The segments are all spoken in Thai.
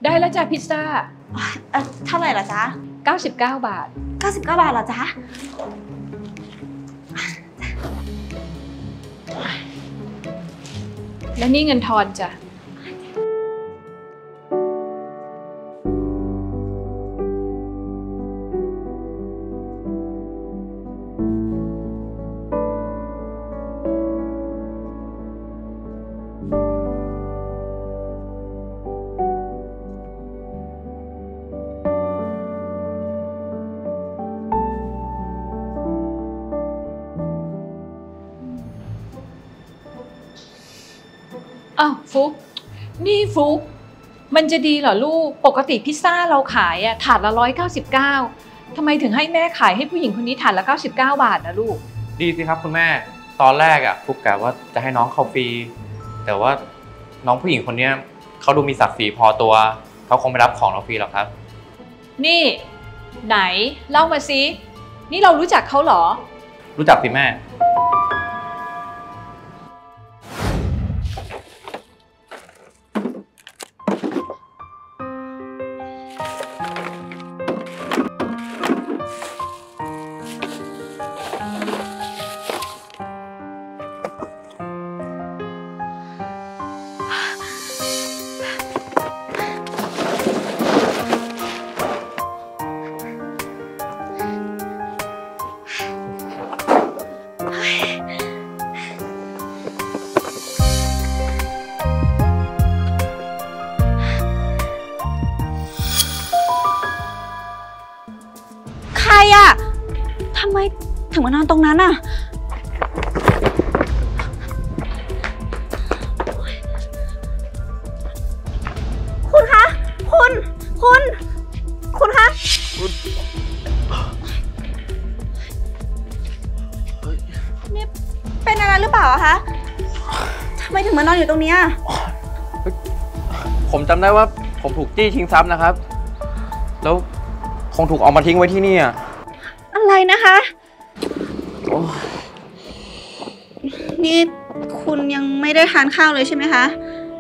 ได้แล้วจ้ะพิซซ่าเท่าไหร่ล่ะจ๊ะ 99 บาท 99 บาทเหรอจ๊ะและนี่เงินทอนจ้ะอ้าวฟุกนี่ฟุกมันจะดีเหรอลูกปกติพิซซ่าเราขายถาดละ199ทำไมถึงให้แม่ขายให้ผู้หญิงคนนี้ถาดละ99 บาทนะลูกดีสิครับคุณแม่ตอนแรกฟุกกะว่าจะให้น้องเขาฟรีแต่ว่าน้องผู้หญิงคนนี้เขาดูมีศักดิ์ศรีพอตัวเขาคงไม่รับของเราฟรีหรอกครับนี่ไหนเล่ามาสินี่เรารู้จักเขาเหรอรู้จักสิแม่ใครทำไมถึงมานอนตรงนั้นคุณคะคุณคะนี่เป็นอะไรหรือเปล่าคะทำไมถึงมานอนอยู่ตรงนี้ผมจำได้ว่าผมถูกจี้ชิงทรัพย์นะครับแล้วคงถูกเอามาทิ้งไว้ที่นี่อะไรนะคะนี่คุณยังไม่ได้ทานข้าวเลยใช่ไหมคะ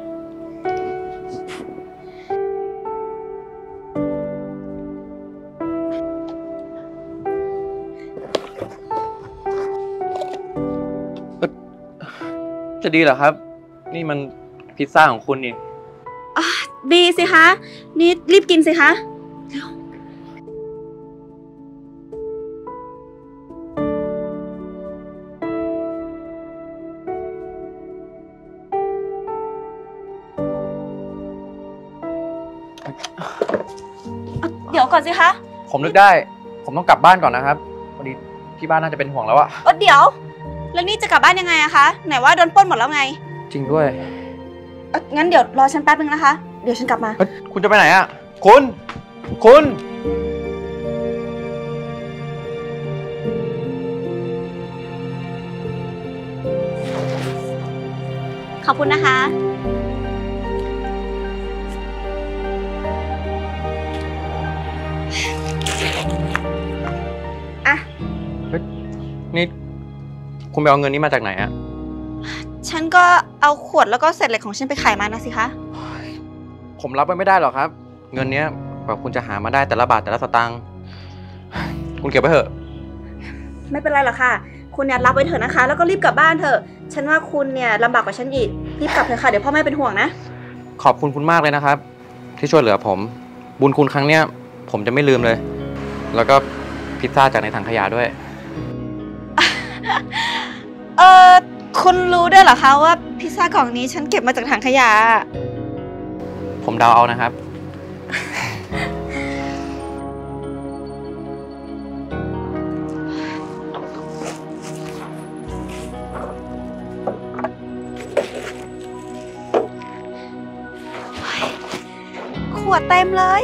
จะดีเหรอครับนี่มันพิซซ่าของคุณนี่ดีสิคะนี่รีบกินสิคะเดี๋ยวก่อนสิคะผมนึกได้ผมต้องกลับบ้านก่อนนะครับพอดีที่บ้านน่าจะเป็นห่วงแล้วเดี๋ยวแล้วนี่จะกลับบ้านยังไงคะไหนว่าโดนปล้นหมดแล้วไงจริงด้วยงั้นเดี๋ยวรอฉันแป๊บนึงนะคะเดี๋ยวฉันกลับมาคุณจะไปไหนคุณขอบคุณนะคะนี่คุณไปเอาเงินนี้มาจากไหนฉันก็เอาขวดแล้วก็เศษเหล็กของฉันไปขายมานะสิคะผมรับไว้ไม่ได้หรอกครับเงินนี้กว่าคุณจะหามาได้แต่ละบาทแต่ละสตางค์คุณเก็บไว้เถอะไม่เป็นไรหรอกค่ะคุณเนี่ยรับไว้เถอะนะคะแล้วก็รีบกลับบ้านเถอะฉันว่าคุณเนี่ยลำบากกว่าฉันอีกรีบกลับเถอะค่ะเดี๋ยวพ่อแม่เป็นห่วงนะขอบคุณมากเลยนะครับที่ช่วยเหลือผมบุญคุณครั้งเนี้ยผมจะไม่ลืมเลยแล้วก็พิซซ่าจากในถังขยะด้วยคุณรู้ด้วยเหรอคะว่าพิซซ่ากล่องนี้ฉันเก็บมาจากถังขยะผมเดาเอานะครับขวดเต็มเลย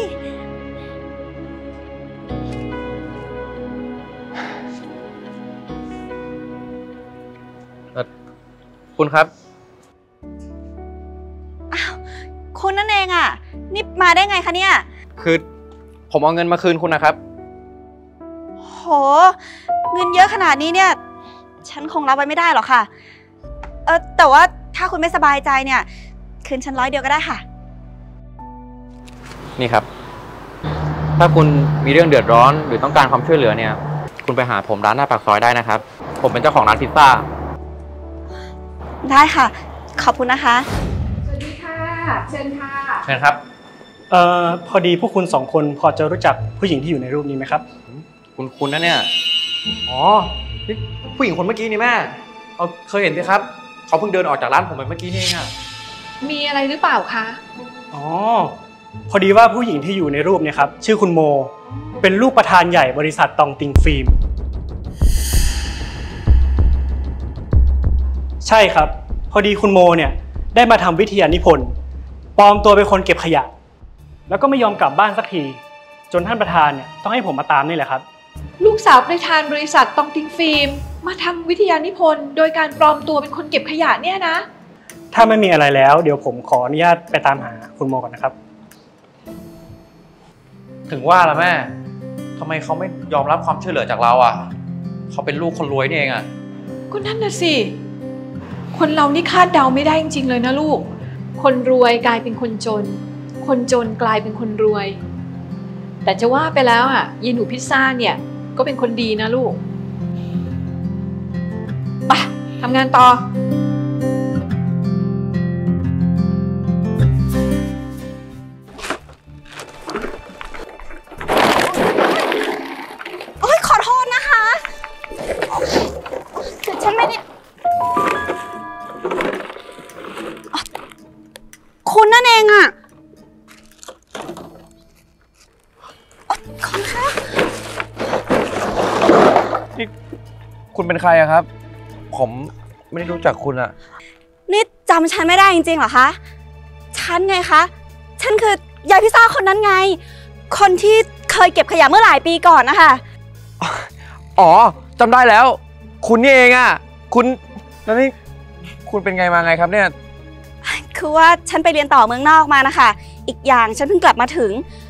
คุณครับอ้าวคุณนั่นเองนี่มาได้ไงคะเนี่ยคือผมเอาเงินมาคืนคุณนะครับโหเงินเยอะขนาดนี้เนี่ยฉันคงรับไว้ไม่ได้หรอกค่ะแต่ว่าถ้าคุณไม่สบายใจเนี่ยคืนฉัน100 เดียวก็ได้ค่ะนี่ครับ ถ้าคุณมีเรื่องเดือดร้อนหรือต้องการความช่วยเหลือเนี่ย คุณไปหาผมร้านหน้าปากซอยได้นะครับ ผมเป็นเจ้าของร้านพิซซ่าได้ค่ะ ขอบคุณนะคะสวัสดีค่ะ เชิญค่ะเชิญครับพอดีพวกคุณสองคนพอจะรู้จักผู้หญิงที่อยู่ในรูปนี้ไหมครับคุณนะเนี่ย อ๋อ นี่ผู้หญิงคนเมื่อกี้นี่แม่เอาเคยเห็นสิครับ เขาเพิ่งเดินออกจากร้านผมไปเมื่อกี้นี่เองอะมีอะไรหรือเปล่าคะอ๋อ พอดีว่าผู้หญิงที่อยู่ในรูปเนี่ยครับชื่อคุณโม เป็นลูกประธานใหญ่บริษัทตองติงฟิล์ม ใช่ครับ พอดีคุณโมเนี่ยได้มาทำวิทยานิพนธ์ปลอมตัวเป็นคนเก็บขยะ แล้วก็ไม่ยอมกลับบ้านสักทีจนท่านประธานเนี่ยต้องให้ผมมาตามนี่แหละครับลูกสาวประธานบริษัทตองติงฟิล์มมาทำวิทยานิพนธ์โดยการปลอมตัวเป็นคนเก็บขยะเนี่ยนะถ้าไม่มีอะไรแล้วเดี๋ยวผมขออนุญาตไปตามหาคุณโมก่อนนะครับถึงว่าละแม่ทำไมเขาไม่ยอมรับความช่วยเหลือจากเราอะเขาเป็นลูกคนรวยนี่เองอะก็นั่นน่ะสิ คนเรานี่คาดเดาไม่ได้จริงๆเลยนะลูก คนรวยกลายเป็นคนจน คนจนกลายเป็นคนรวย แต่จะว่าไปแล้วอ่ะยายหนูพิซซ่าเนี่ยก็เป็นคนดีนะลูก ไปทำงานต่อโอ๊ยขอโทษนะคะคือฉันไม่ได้คุณนั่นเองอะคุณคะนี่คุณเป็นใครอะครับ ผมไม่ได้รู้จักคุณอะนี่จำฉันไม่ได้จริงๆเหรอคะ ฉันไงคะ ฉันคือยายพิซซ่าคนนั้นไง คนที่เคยเก็บขยะเมื่อหลายปีก่อนนะคะอ๋อจำได้แล้ว คุณนี่เองอะคุณแล้วนี่คุณเป็นไงมาไงครับเนี่ยคือว่าฉันไปเรียนต่อเมืองนอกมานะคะ อีกอย่างฉันเพิ่งกลับมาถึง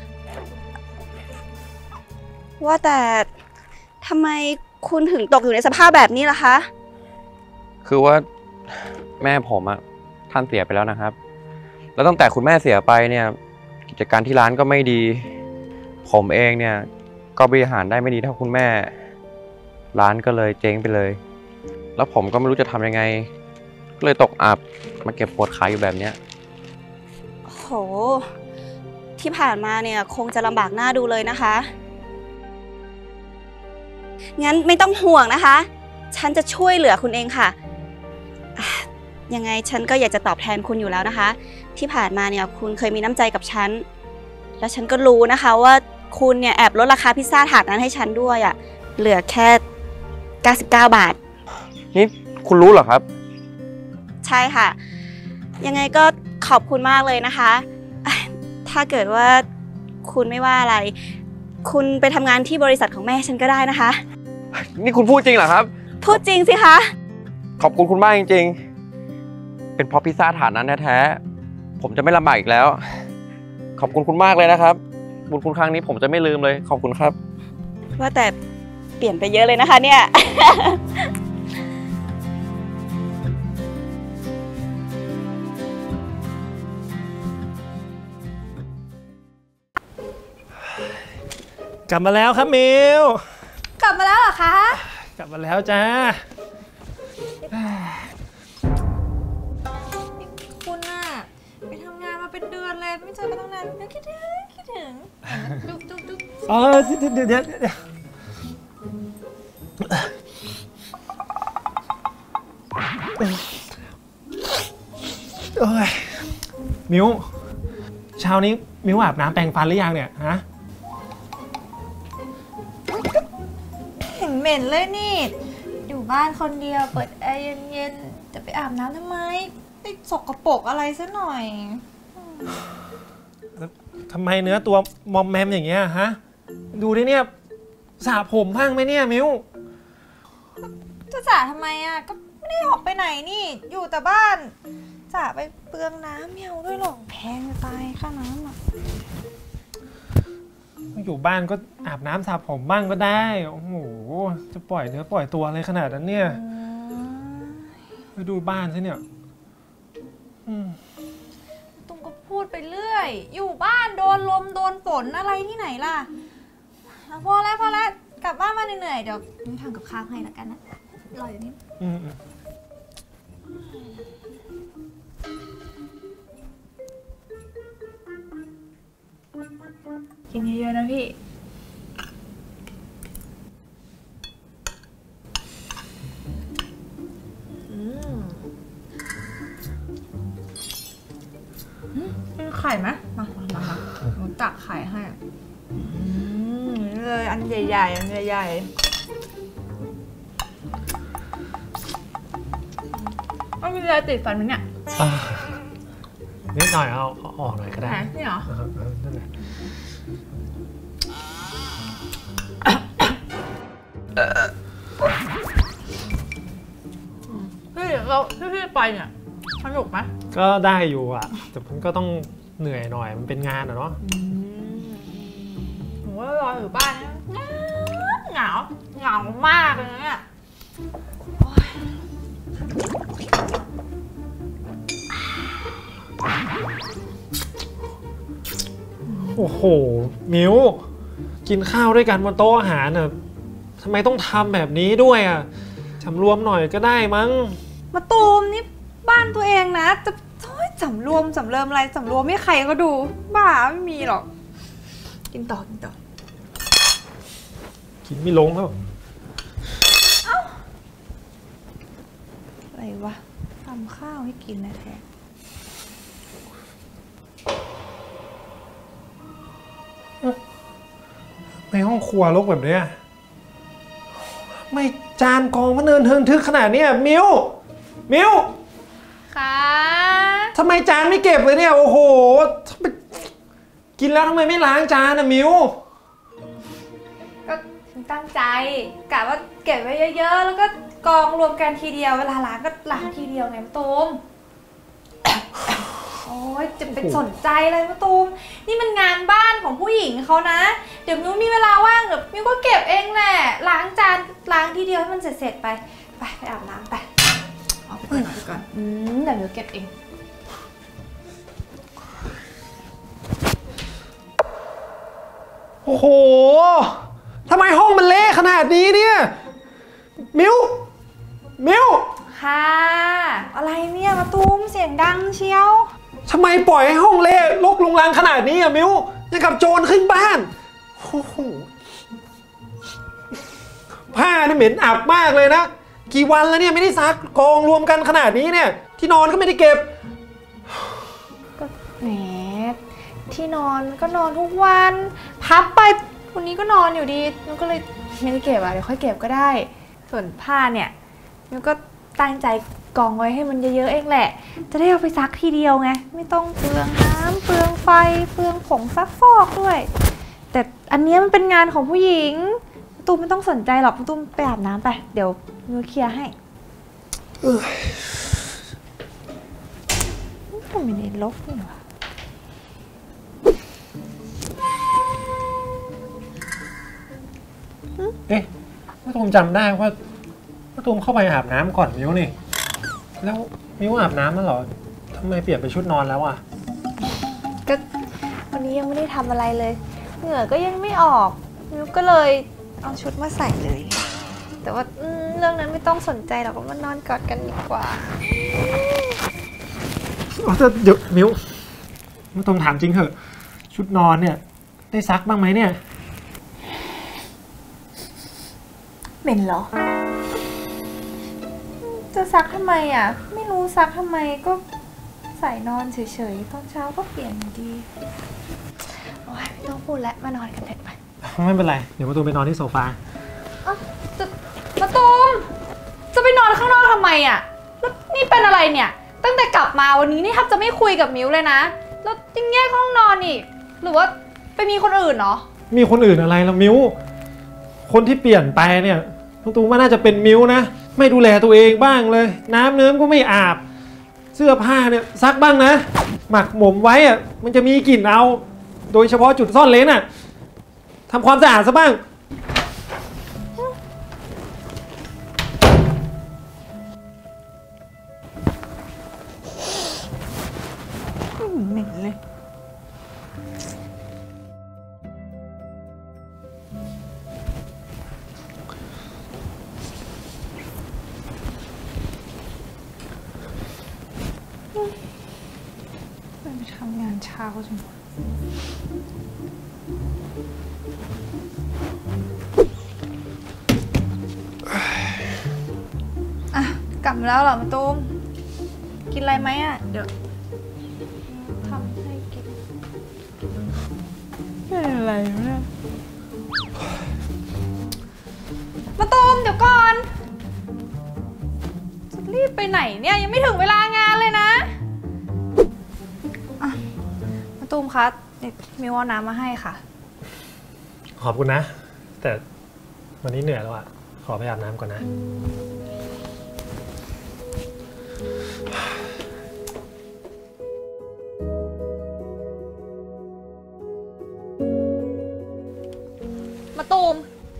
ว่าแต่ทำไมคุณถึงตกอยู่ในสภาพแบบนี้ล่ะคะคือว่าแม่ผมอะท่านเสียไปแล้วนะครับ แล้วตั้งแต่คุณแม่เสียไปเนี่ยกิจการที่ร้านก็ไม่ดี ผมเองเนี่ยก็บริหารได้ไม่ดีเท่าคุณแม่ ร้านก็เลยเจ๊งไปเลย แล้วผมก็ไม่รู้จะทำยังไงก็เลยตกอับมาเก็บปวดขายอยู่แบบเนี้ยโห ที่ผ่านมาเนี่ยคงจะลำบากหน้าดูเลยนะคะ งั้นไม่ต้องห่วงนะคะ ฉันจะช่วยเหลือคุณเองค่ะ ยังไงฉันก็อยากจะตอบแทนคุณอยู่แล้วนะคะ ที่ผ่านมาเนี่ยคุณเคยมีน้ำใจกับฉัน และฉันก็รู้นะคะว่าคุณเนี่ยแอบลดราคาพิซซ่าถาดนั้นให้ฉันด้วยอะเหลือแค่99 บาทนี่คุณรู้เหรอครับใช่ค่ะ ยังไงก็ขอบคุณมากเลยนะคะ ถ้าเกิดว่าคุณไม่ว่าอะไร คุณไปทำงานที่บริษัทของแม่ฉันก็ได้นะคะนี่คุณพูดจริงเหรอครับพูดจริงสิคะขอบคุณคุณมากจริงๆ เป็นเพราะพิซซ่าถาดนั้นแท้ๆผมจะไม่ลำบากอีกแล้ว ขอบคุณคุณมากเลยนะครับ บุญคุณครั้งนี้ผมจะไม่ลืมเลย ขอบคุณครับว่าแต่เปลี่ยนไปเยอะเลยนะคะเนี่ยกลับมาแล้วครับมิวกลับมาแล้วเหรอคะกลับมาแล้วจ้าคุณน่ะไปทำงานมาเป็นเดือนเลยไม่เจอกันตั้งนานนึกคิดถึงดุ๊กเดี๋ยวโอ้ยมิวเช้านี้มิวอาบน้ำแปรงฟันหรือยังเนี่ยฮะเห็นเหม็นเลยนี่ อยู่บ้านคนเดียวเปิดแอร์เย็นๆจะไปอาบน้ำทำไมไปสกปรกอะไรซะหน่อยทำไมเนื้อตัวมอมแมมอย่างเงี้ยฮะดูดิเนี่ยสระผมพังไหมเนี่ยมิวจะจ่าทำไมอ่ะก็ไม่ได้ออกไปไหนนี่อยู่แต่บ้านจ่าไปเปลืองน้ำเมียวด้วยหรอกแพงจะตายค่าน้ำอ่ะอยู่บ้านก็อาบน้ำสระผมบ้างก็ได้โอ้โหจะปล่อยเนื้อปล่อยตัวอะไรขนาดนั้นเนี่ยไปดูบ้านซิเนี่ยตุ้มก็พูดไปเรื่อยอยู่บ้านโดนลมโดนฝนอะไรที่ไหนล่ะพอแล้วกลับบ้านมาเหนื่อยๆเดี๋ยวทำกับข้าวให้ละกันนะรออยู่นี่กินเยอะๆนะพี่เป็นไข่ไหมมาหนูตักไข่ให้นี่เลยอันใหญ่ๆไม่มีอะไรติดฟันมั้ยเนี่ยนิดหน่อยเอาออกหน่อยก็ได้นี่เหรอนั่นแหละพี่ไปเนี่ยสนุกไหมก็ได้อยู่อ่ะแต่มันก็ต้องเหนื่อยหน่อยมันเป็นงานอะเนาะผมว่ารออยู่บ้านเนี่ยเหงามากเลยเนี่ยโอ้โหมิวกินข้าวด้วยกันบนโต๊ะอาหารน่ะทำไมต้องทำแบบนี้ด้วยอ่ะสำรวมหน่อยก็ได้มั้งมาตูมนี่บ้านตัวเองนะจะสำรวมสำเริมอะไรสำรวมไม่ใครก็ดูบ้าไม่มีหรอกกินต่อกินไม่ลงแล้วอะไรวะทำข้าวให้กินนะแท้ในห้องครัวรกแบบนี้ไม่จานกองมันเนินเทินทึกขนาดนี้มิวค่ะทำไมจานไม่เก็บเลยเนี่ยโอ้โหกินแล้วทำไมไม่ล้างจานมิวก็ตั้งใจกะว่าเก็บไว้เยอะๆแล้วก็กองรวมกันทีเดียวเวลาล้างก็ล้างทีเดียวไงมะตูมโอ้ยจะเป็นสนใจเลยมะตูมนี่มันงานบ้านของผู้หญิงเขานะเดี๋ยวมิวมีเวลาว่างเดี๋ยวมิวก็เก็บเองแหละล้างจานล้างทีเดียวให้มันเสร็จไปอาบน้ำไปเอาไปก่อนเดี๋ยวมิวเก็บเองโอ้โหทำไมห้องมันเละขนาดนี้เนี่ยมิวค่ะอะไรเนี่ยมะตูมเสียงดังเชียวทำไมปล่อยให้ห้องเละรกรุงรังขนาดนี้มิวยังกับโจรขึ้นบ้านโอ้โหผ้านี่เหม็นอับมากเลยนะกี่วันแล้วเนี่ยไม่ได้ซักกองรวมกันขนาดนี้เนี่ยที่นอนก็ไม่ได้เก็บก็แหมที่นอนก็นอนทุกวันพับไปวันนี้ก็นอนอยู่ดีนุ้ก็เลยไม่ได้เก็บเดี๋ยวค่อยเก็บก็ได้ส่วนผ้าเนี่ยนุ้ก็ตั้งใจกองไว้ให้มันเยอะๆเองแหละจะได้เอาไปซักทีเดียวไงไม่ต้องเปลืองน้ำเปลืองไฟเปลืองผงซักฟอกด้วยแต่อันนี้มันเป็นงานของผู้หญิงตูมไม่ต้องสนใจหรอกตูมไปอาบน้ำไปเดี๋ยวนุ้เคลียร์ให้ผมไม่ได้ลบนี่หว่าเอ๊ะมะตูมจำได้ว่ามะตูมเข้าไปอาบน้ำก่อนมิวนี่แล้วมิวอาบน้ำแล้วเหรอทำไมเปลี่ยนไปชุดนอนแล้วอ่ะก็วันนี้ยังไม่ได้ทำอะไรเลยเหงื่อก็ยังไม่ออกมิวก็เลยเอาชุดมาใส่เลยแต่ว่าเรื่องนั้นไม่ต้องสนใจหรอกมานอนกอดกันดีกว่าเดี๋ยวมิวมะตูมถามจริงเถอะชุดนอนเนี่ยได้ซักบ้างไหมเนี่ยเหม็นเหรอจะซักทำไมอ่ะไม่รู้ซักทำไมก็ใส่นอนเฉยๆตอนเช้าก็เปลี่ยนดีโอ๊ยไม่ต้องพูดแล้วมานอนกันเถอะไปไม่เป็นไรเดี๋ยวมะตูมไปนอนที่โซฟามะตูมจะไปนอนข้างนอกทำไมอ่ะแล้วนี่เป็นอะไรเนี่ยตั้งแต่กลับมาวันนี้นี่แทบจะไม่คุยกับมิวเลยนะแล้วยังแยกห้องนอนอีกหรือว่าไปมีคนอื่นเหรอมีคนอื่นอะไรล่ะมิวคนที่เปลี่ยนไปเนี่ยมะตูมว่าน่าจะเป็นมิวนะไม่ดูแลตัวเองบ้างเลยน้ำเนิ้มก็ไม่อาบเสื้อผ้าเนี่ยซักบ้างนะหมักหมมไว้อะมันจะมีกลิ่นเอาโดยเฉพาะจุดซ่อนเลนอะทำความสะอาดซะบ้างเหม็นเลยข้าวเขาจนอ่ะกลับมาแล้วเหรอมะตูมกินอะไรไหมอ่ะเดี๋ยวทำให้กินเป็นอะไรเนี่ยมะตูมเดี๋ยวก่อนจะรีบไปไหนเนี่ยยังไม่ถึงเวลางานเลยนะมะตูมคะมิวเอาน้ำมาให้ค่ะขอบคุณนะแต่วันนี้เหนื่อยแล้วอะขอไปอาบน้ำก่อนนะมะตูม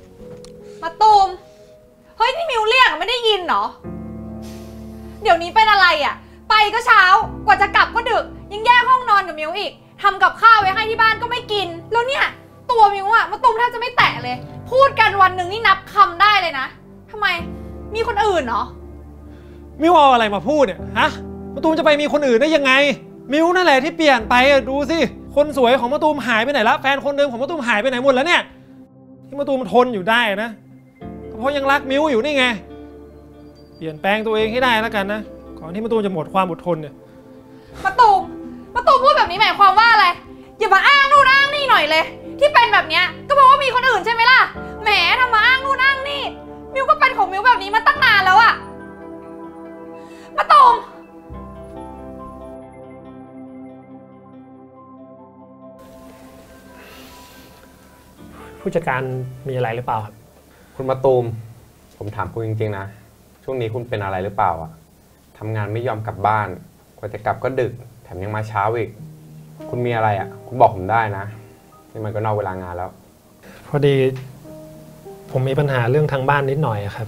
เฮ้ยนี่มิวเรียกไม่ได้ยินเหรอเดี๋ยวนี้เป็นอะไรอ่ะไปก็เช้ากว่าจะกลับก็ดึกยังแยกห้องนอนกับมิวอีกทำกับข้าวไว้ให้ที่บ้านก็ไม่กินแล้วเนี่ยตัวมิวอ่ะมะตูมแทบจะไม่แตะเลยพูดกันวันหนึ่งนี่นับคำได้เลยนะทำไมมีคนอื่นเหรอมิวเอาอะไรมาพูดเนี่ยฮะมะตูมจะไปมีคนอื่นได้ยังไงมิวนั่นแหละที่เปลี่ยนไปดูสิคนสวยของมะตูมหายไปไหนละแฟนคนเดิมของมะตูมหายไปไหนหมดแล้วเนี่ยที่มะตูมทนอยู่ได้นะเพราะยังรักมิวอยู่นี่ไงเปลี่ยนแปลงตัวเองให้ได้แล้วกันนะก่อนที่มะตูมจะหมดความอดทนเนี่ยมะตูมพูดแบบนี้หมายความว่าอะไรอย่ามาอ้างนู่นอ้างนี่หน่อยเลยที่เป็นแบบนี้ก็เพราะว่ามีคนอื่นใช่ไหมล่ะแหมทำมาอ้างนู่นอ้างนี่มิวก็เป็นของมิวแบบนี้มาตั้งนานแล้วอะมะตูมผู้จัดการมีอะไรหรือเปล่าครับคุณมะตูมผมถามคุณจริงๆนะช่วงนี้คุณเป็นอะไรหรือเปล่าอะทำงานไม่ยอมกลับบ้านกว่าจะกลับก็ดึกแถมยังมาเช้าอีกคุณมีอะไรอะคุณบอกผมได้นะนี่มันก็นอกเวลางานแล้วพอดีผมมีปัญหาเรื่องทางบ้านนิดหน่อยครับ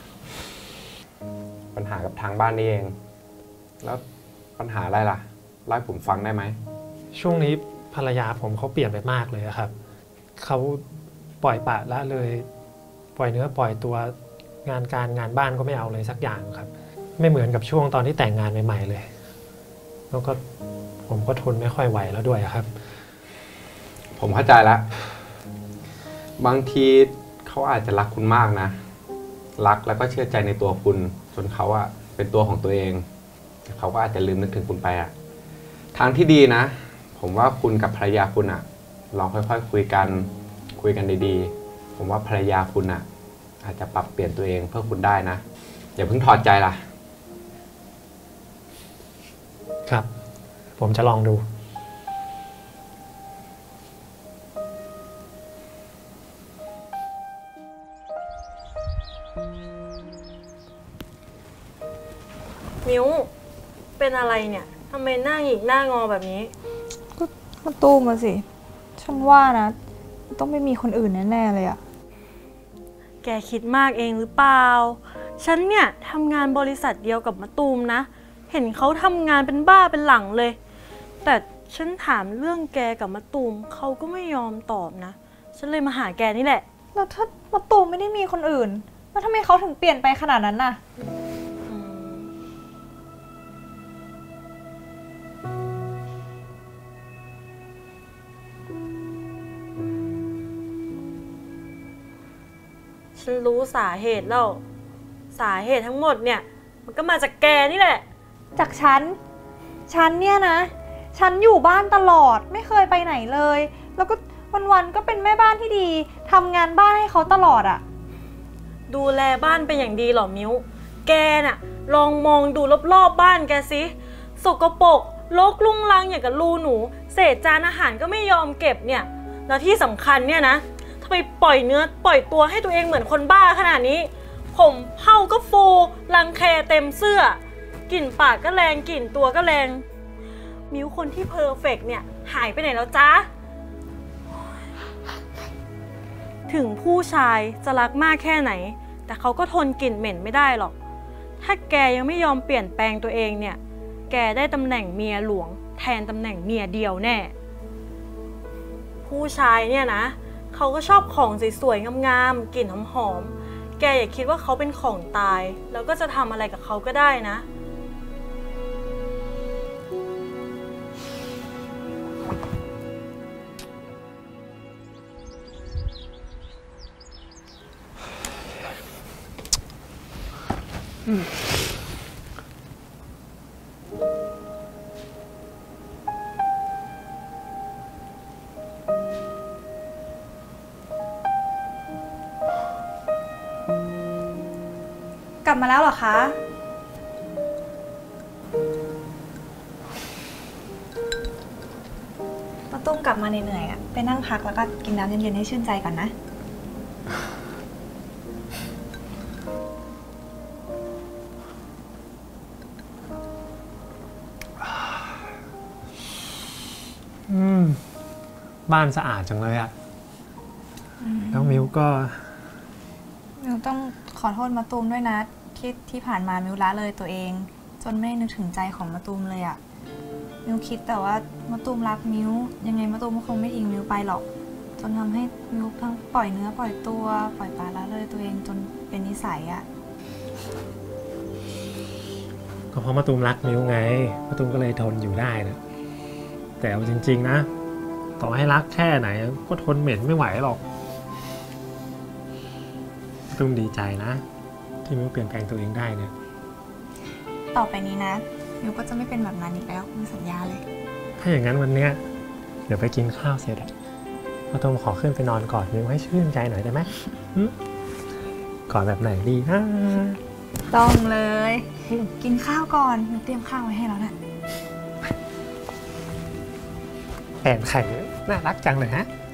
ปัญหากับทางบ้านนี่เองแล้วปัญหาอะไรล่ะเล่าให้ผมฟังได้ไหมช่วงนี้ภรรยาผมเขาเปลี่ยนไปมากเลยครับเขาปล่อยปละละเลยปล่อยเนื้อปล่อยตัวงานบ้านก็ไม่เอาเลยสักอย่างครับไม่เหมือนกับช่วงตอนที่แต่งงานใหม่ๆเลยแล้วก็ผมก็ทนไม่ค่อยไหวแล้วด้วยครับผมเข้าใจแล้วบางทีเขาอาจจะรักคุณมากนะรักแล้วก็เชื่อใจในตัวคุณจนเขาอะเป็นตัวของตัวเองเขาก็อาจจะลืมนึกถึงคุณไปอะทางที่ดีนะผมว่าคุณกับภรรยาคุณอะลองค่อยๆคุยกันดีๆผมว่าภรรยาคุณอะอาจจะปรับเปลี่ยนตัวเองเพื่อคุณได้นะอย่าเพิ่งถอดใจล่ะครับผมจะลองดูมิวเป็นอะไรเนี่ยทำไมหน้าหงิกหน้างอแบบนี้ก็มาตูมมาสิฉันว่านะต้องไม่มีคนอื่นแน่ๆเลยอะแกคิดมากเองหรือเปล่าฉันเนี่ยทำงานบริษัทเดียวกับมะตูมนะเห็นเขาทำงานเป็นบ้าเป็นหลังเลยแต่ฉันถามเรื่องแกกับมะตูมเขาก็ไม่ยอมตอบนะฉันเลยมาหาแกนี่แหละแล้วถ้ามะตูมไม่ได้มีคนอื่นแล้วทำไมเขาถึงเปลี่ยนไปขนาดนั้นน่ะฉันรู้สาเหตุแล้วสาเหตุทั้งหมดเนี่ยมันก็มาจากแกนี่แหละจากฉันเนี่ยนะฉันอยู่บ้านตลอดไม่เคยไปไหนเลยแล้วก็วันๆก็เป็นแม่บ้านที่ดีทำงานบ้านให้เขาตลอดอะดูแลบ้านเป็นอย่างดีหรอมิ้วแกน่ะลองมองดูรอบๆบ้านแกสิสกปรกรกรุงรังอย่างกับรูหนูเศษจานอาหารก็ไม่ยอมเก็บเนี่ยแล้วที่สำคัญเนี่ยนะทำไมปล่อยเนื้อปล่อยตัวให้ตัวเองเหมือนคนบ้าขนาดนี้ผมเผ้าก็ฟูรังแคเต็มเสื้อกลิ่นปากก็แรงกลิ่นตัวก็แรงมิ้วคนที่เพอร์เฟกต์เนี่ยหายไปไหนแล้วจ๊ะถึงผู้ชายจะรักมากแค่ไหนแต่เขาก็ทนกลิ่นเหม็นไม่ได้หรอกถ้าแกยังไม่ยอมเปลี่ยนแปลงตัวเองเนี่ยแกได้ตำแหน่งเมียหลวงแทนตำแหน่งเมียเดียวแน่ผู้ชายเนี่ยนะเขาก็ชอบของสวยๆงามๆกลิ่นหอมๆแกอย่าคิดว่าเขาเป็นของตายแล้วก็จะทำอะไรกับเขาก็ได้นะกลับมาแล้วเหรอคะป้าตุ้มกลับมาเหนื่อยๆอ่ะไปนั่งพักแล้วก็กินน้ำเย็นๆให้ชื่นใจก่อนนะบ้านสะอาดจังเลยอะแล้วมิวก็มิวต้องขอโทษมะตูมด้วยนะที่ผ่านมามิวละเลยตัวเองจนไม่นึกถึงใจของมะตูมเลยอะมิวคิดแต่ว่ามะตูมรักมิวยังไงมะตูมก็คงไม่ทิ้งมิวไปหรอกจนทำให้มิวทั้งปล่อยเนื้อปล่อยตัวปล่อยปละละเลยตัวเองจนเป็นนิสัยอะก็เพราะมะตูมรักมิวไงมะตูมก็เลยทนอยู่ได้นะแต่เอาจริงๆนะต่อให้รักแค่ไหนก็ทนเหม็นไม่ไหวหรอกมะตูมดีใจนะที่มิวเปลี่ยนแปลงตัวเองได้เนี่ยต่อไปนี้นะมิวก็จะไม่เป็นแบบนั้นอีกแล้วมิวสัญญาเลยถ้าอย่างนั้นวันเนี้ยเดี๋ยวไปกินข้าวเสร็จมะตูมขอขึ้นไปนอนกอดมิวให้ชื่นใจหน่อยได้ไหมกอดแบบไหนดีนะต้องเลยกินข้าวก่อนมิวเตรียมข้าวไว้ให้แล้วนะแผนไข่น่ารักจังเลยฮะ